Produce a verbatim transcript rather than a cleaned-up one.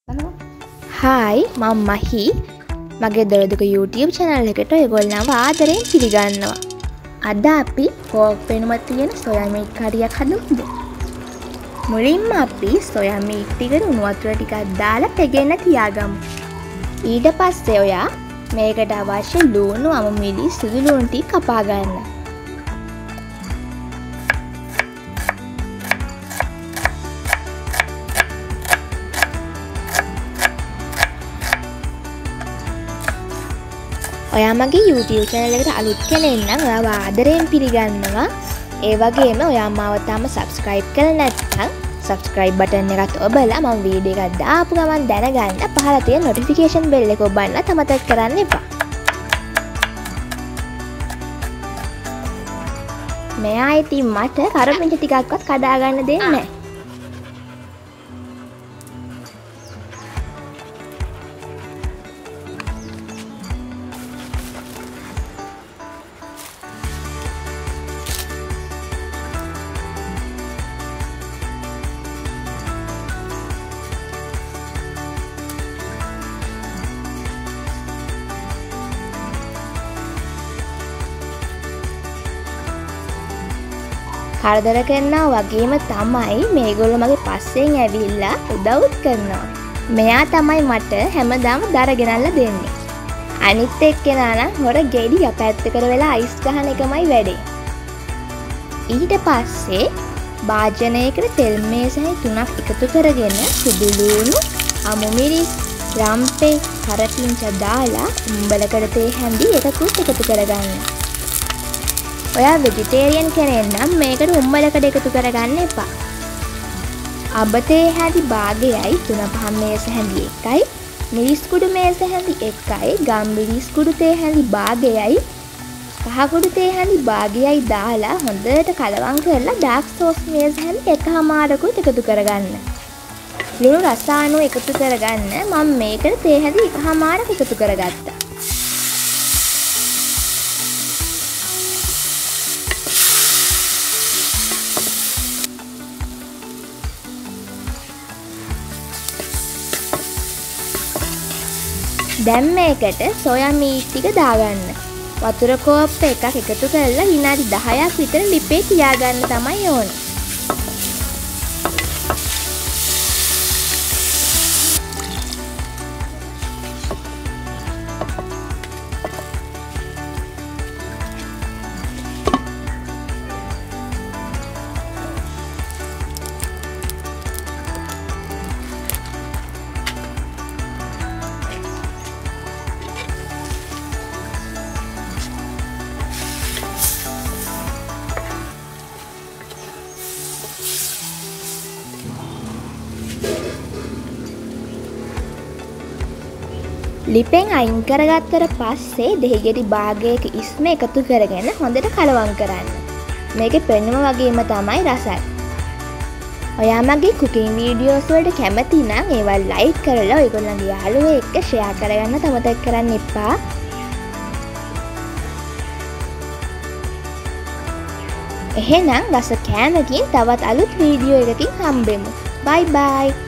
Hi, මම මහි. මගේ දොරදුක YouTube channel එකට ඔයගොල්ලන්ව ආදරයෙන් පිළිගන්නවා. අද අපි pork වෙනුම තියෙන soya meat කරියක් හදමුද? මුලින්ම අපි soya meat ටිකට උණු වතුර ටිකක් දාලා පෙගෙන්න තියාගමු. ඊට පස්සේ ඔයා මේකට අවශ්‍ය ලුණු, අමු මිලි, සුදු ලුණු ටික කපා ගන්න. ඔයා මගේ YouTube channel එකට අලුත් කෙනෙක් නම් ඔයාව ආදරයෙන් පිළිගන්නවා. ඒ වගේම ඔයා මාව තාම subscribe කරලා නැත්නම් subscribe button එකත් ඔබලා මම වීඩියෝ එකක් දාපු ගමන් දැනගන්න පහළ තියෙන notification bell එක ඔබන්න අමතක කරන්න එපා. මෙයා ඉතින් මට කරපිංච ටිකක්වත් කඩා ගන්න දෙන්නේ නැහැ. කරදර කරනවා වගේම තමයි මේගොල්ලෝ මගේ පස්සෙන් ඇවිල්ලා උදව්ත් කරනවා. මෙයා තමයි මට හැමදාම දර ගෙනල්ලා දෙන්නේ. අනිත් එක්කෙනා නම් හොර ගෙඩි යපැත්තකට වෙලා අයිස් ගහන එකමයි වැඩේ. ඊට පස්සේ භාජනයකට තෙල් මේසයි තුනක් එකතු කරගෙන සුදු ලුණු, අමු මිරිස්, රම්පේ, කරපිංච දාලා උම්බලකඩ තේ හැඳි එකකුත් එකතු කරගන්න. ඔයා vegetarian කෙනෙක් නම් මේකට උම්බලකඩ එකතු කරගන්න එපා. අබතේ හැඳි භාගයයි තුන පහ මේස හැඳි එකයි, මිරිස් කුඩු මේස හැඳි එකයි, ගම්මිරිස් කුඩු තේ හැඳි භාගයයි, කහ කුඩු තේ හැඳි භාගයයි දාලා හොඳට කලවම් කරලා dark sauce මේස හැඳි එකමාරකුත් එකතු කරගන්න. ලුණු රස අණු එකතු කරගන්න. මම මේකට තේ හැඳි එකමාරක් එකතු කරගත්තා. දැන් මේකට soya meat ටික දාගන්න. වතුර කෝප්ප එකක් එකතු කරලා විනාඩි දහයක් විතර ලිපේ තියාගන්න තමයි ඕනේ. ලිපෙන් අයින් කරගත්තට පස්සේ දෙහිගෙඩි භාගයක ඉස්ම එකතු කරගෙන හොඳට කලවම් කරන්න. මේකේ පෙනුම වගේම තමයි රසයි. ඔයා මගේ cooking videos වලට කැමති නම් ඒවා like කරලා ඔයගොල්ලන්ගේ යාළුවෝ එක්ක share කරගන්න අමතක කරන්න එපා. එහෙනම් රස කෑමකින් තවත් අලුත් වීඩියෝ එකකින් හම්බෙමු. Bye bye.